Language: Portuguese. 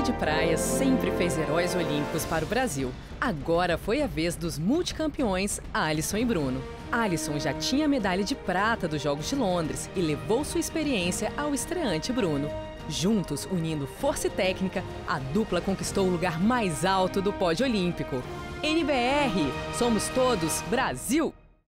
vôlei de praia sempre fez heróis olímpicos para o Brasil. Agora foi a vez dos multicampeões Alisson e Bruno. Alisson já tinha a medalha de prata dos Jogos de Londres e levou sua experiência ao estreante Bruno. Juntos, unindo força e técnica, a dupla conquistou o lugar mais alto do pódio olímpico. NBR, somos todos Brasil!